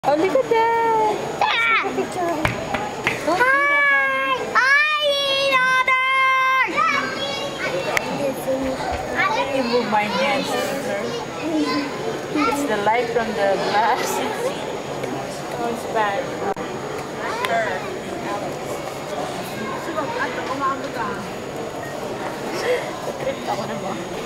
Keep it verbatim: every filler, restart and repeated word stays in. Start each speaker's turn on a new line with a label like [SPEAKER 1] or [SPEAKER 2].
[SPEAKER 1] Oh, look at that!
[SPEAKER 2] Take a picture. Hi! I
[SPEAKER 1] Can you move my hands, sir? It's the light from the glass. Oh, it's bad. Trip ako na ba?